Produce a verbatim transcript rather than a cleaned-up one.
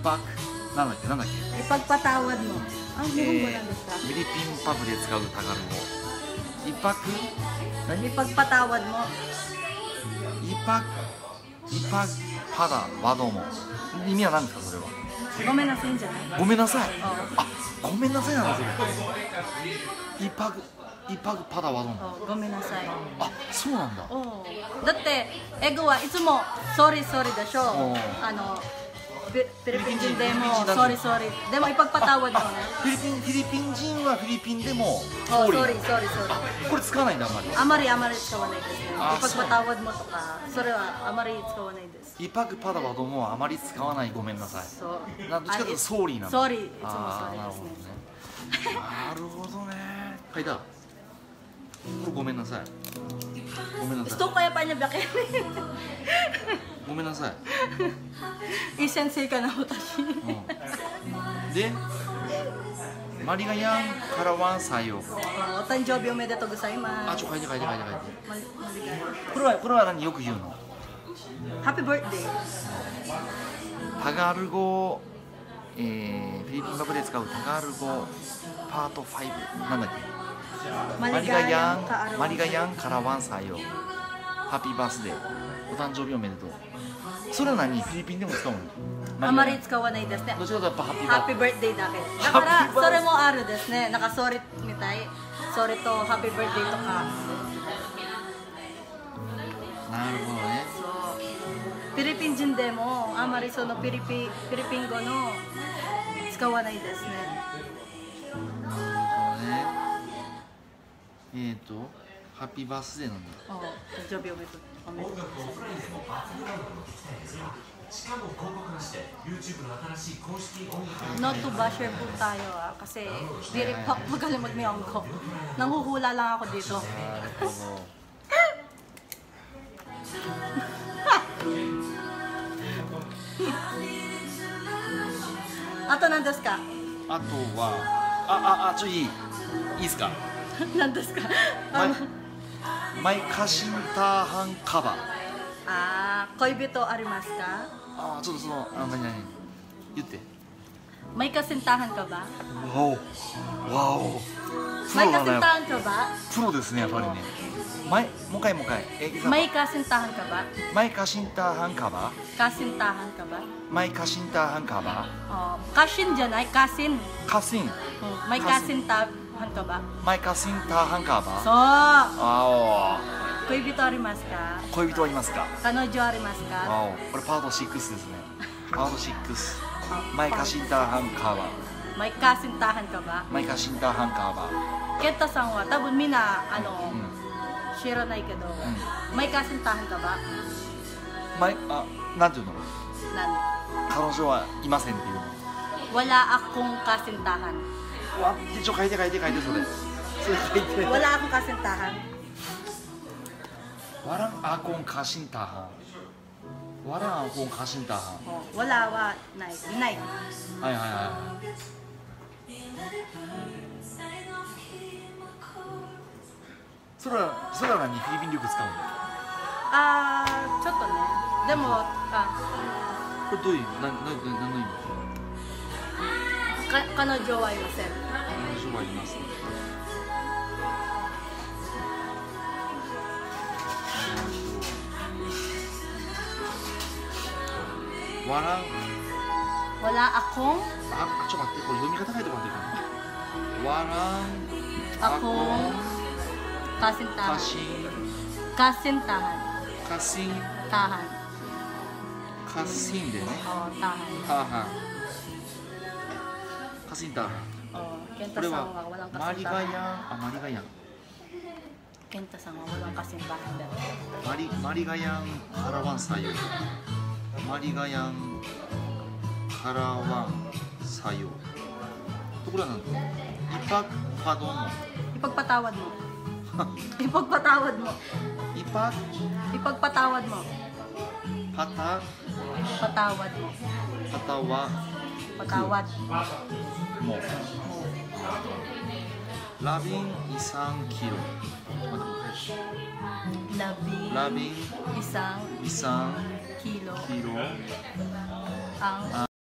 泊なんだっけなんだっけ Ipagpatawad mo. Ang Nihongo えなんですか？ ーフィリピンパブで使うタガル語一泊何 Ipagpatawad mo. 一泊一泊パダワドモ意味は何ですかそれは Gomennasen じゃない？ ごめんなさいおあごめんなさいなんだそれ一泊一泊パダワドモおごめんなさい。 あそうなんだおだって英語はいつも sorry sorry でしょ。 おあのフィフィリピン人でもフィリピン人だと sorry sorry でもipagpatawad mo ね。 フィリピンフィリピン人はフィリピンでもお sorry sorry sorry sorry これ使わないんだあんまりあまりあまり使わないですね。 あそう ipagpatawad mo とかそれはあまり使わないです。 一泊パダワドモはあまり使わないごめんなさいそうなどっちかというとソーリーなんだ sorry いつもあ sorry ーなるですね。 ほどねなるほどねはいだこれごめんなさいごめんなさ Gusto い ko kaya pa niya bakit? ごめんなさい I-sensei ka na utashi. うんでマリガヤンからワン採用お誕生日おめでとうございます。 あちょ書いて書いて書いて書いてマリマリガヤこれはこれは何よく言うの Happy birthday. タガル語、えー、フィリピン語で使うタガル語パートファイブなんだっけマリガヤンマリガヤンからワン採用ハッピーバースデーお誕生日おめでとうそれは何フィリピンでも使うのあまり使わないですね。 どっちかというとやっぱハッピーバー Happy birthday だけ。だからそれもあるですね。なんか sorry みたい。sorry と Happy birthday とか。 なるほどねそう。フィリピン人でもあまりそのフィリピンフィリピン語の使わないですね。 なるほどねえーとハッピーバースデーなんだお誕生日おめでとう。おめでとう。Not to basher po tayo ah, kasi di rin po magalimot mo yung ko. Nanghuhula lang ako dito. なるほどあと何ですか？ あとはあああちょいいいいいですか何ですか？ マイマイカシンターハンカバあー、恋人ありますか？ ああちょっとそのあの何何言って May kasintahan ka ba? わおわおプ May ロだね kasintahan ka ba? プロですねやっぱりねマイもう一回もう一回え May kasintahan ka ba? マイカシンターハンカバ Kasintahan ka ba? マイカシンターハンカバ Oh, kasin dyan ay kasin. カシン Hmm, May kasintahan ka ba? マイカシンターハンカバ So, あ恋人ありますか？ お恋人はいますか彼女ありますか？ あおこれパートシックスですねパートシックスマイカシンターハンカバ May kasintahan ka ba? マイカシンターハンカバ Kenta さんは多分みんなあの、 うん知らないけど、 う may kasintahan ka ba? マイあなんていうの Nani? 彼女はいませんっていうの Wala akong kasintahan. わちょ書いて書いて書いてそれそれ書いて Wala akong kasintahan. ワランアコンカシンターハンワランアコンカシンターハン Oh, wala waないいない。 はいはいはいそれはそれは何フィリピン力使うのあーちょっとね。でもあこれどういう何何何何の意味か彼女はいません。 彼女はいますワラン Wala akong あちょっと待ってこれ読み方書いてもらっていいかなワラン akong カ kasintahan. シン Kasintahan. カシン Tahan. カシンでね Oh, tahan. ターハンカシンターハン Oh, こ Kenta れさんはは walang マリガヤン kasintahan. あマリガヤン Kenta さんは walang kasintahan daw. マリマリガヤンカラワン採用マリガヤンカラワン採用ところはなんだイパパドン Ipagpatawad mo. Ipagpatawad mo. イパ Ipagpatawad mo. パタ Patawad mo. パタワ Patawad も mo. ラビンイサンキロまだもう一回 Labi ラビン isang イサン kilo キロ ang